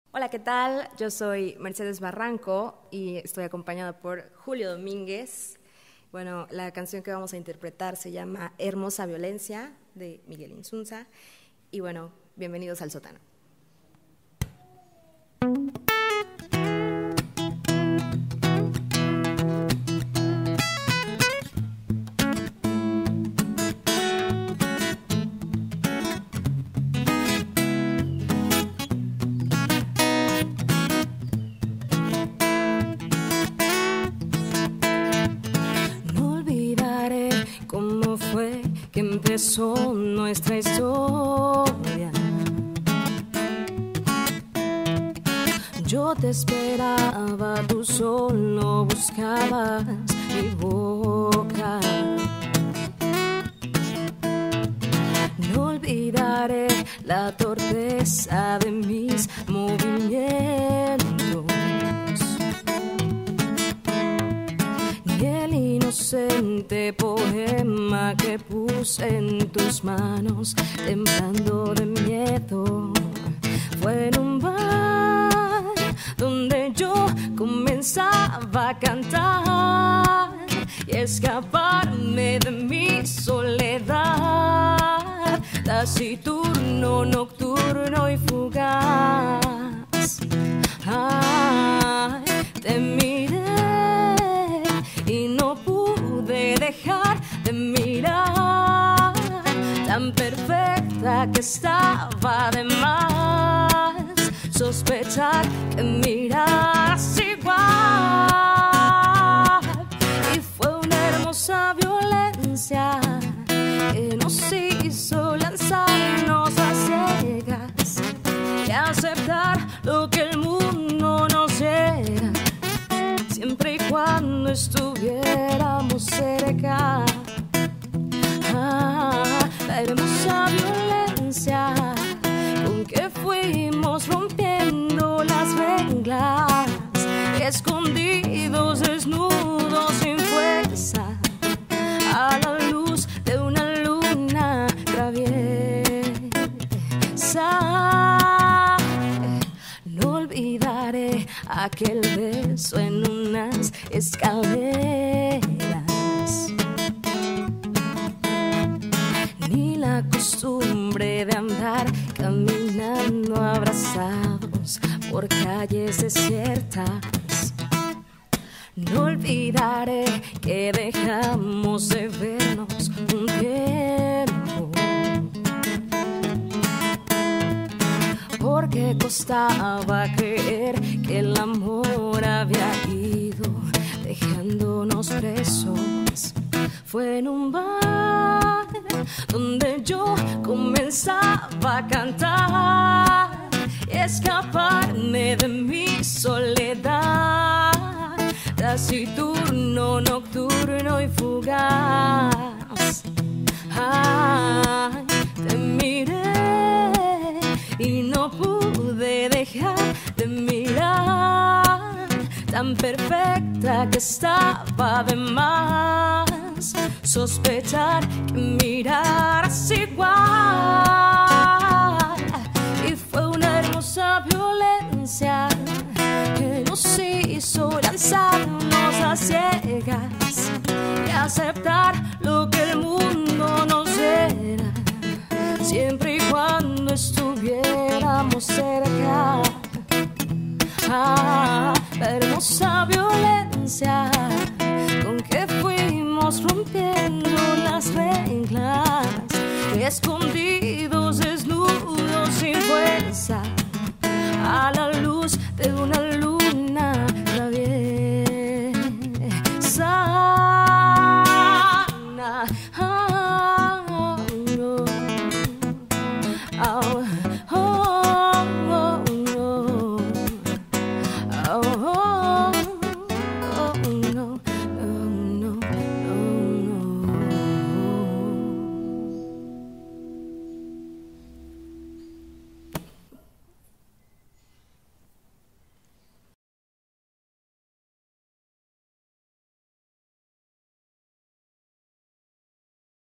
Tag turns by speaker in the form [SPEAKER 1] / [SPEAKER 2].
[SPEAKER 1] Hola, ¿qué tal? Yo soy Mercedes Barranco y estoy acompañada por Julio Domínguez. Bueno, la canción que vamos a interpretar se llama Hermosa Violencia, de Miguel Insunza. Y bueno, bienvenidos al sótano.
[SPEAKER 2] ¿Cómo fue que empezó nuestra historia? Yo te esperaba, tú solo buscabas mi boca. No olvidaré la torpeza de mis movimientos, el inocente poema que puse en tus manos, temblando de miedo. Fue en un bar donde yo comenzaba a cantar y escaparme de mi soledad, taciturno, nocturno y fugaz. Ay, te miré y no pude dejar de mirar, tan perfecta que estaba de más sospechar que miras igual. Y fue una hermosa violencia que nos hizo lanzarnos a ciegas y aceptar lo que el mundo nos diera, siempre y cuando estuviéramos cerca. La hermosa violencia con que fuimos rompiendo las reglas, escondidos, desnudos, sin fuerza, a la luz de una luna traviesa. No olvidaré aquel beso en unas escaleras, ni la costumbre de andar caminando abrazados por calles desiertas. No olvidaré que dejamos de vernos un tiempo, porque costaba creer que el amor había ido dejándonos presos. Fue en un bar donde yo comenzaba a cantar y escaparme de mi soledad, taciturno, nocturno y fugaz. Ay, te miré y no pude dejar de mirar, tan perfecta que estaba de más sospechar que miraras igual. Y fue una hermosa violencia que nos hizo lanzarnos a ciegas y aceptar lo que el mundo nos diera, siempre y cuando estuviéramos cerca. La hermosa violencia con que fuimos rompiendo las reglas, escondidas,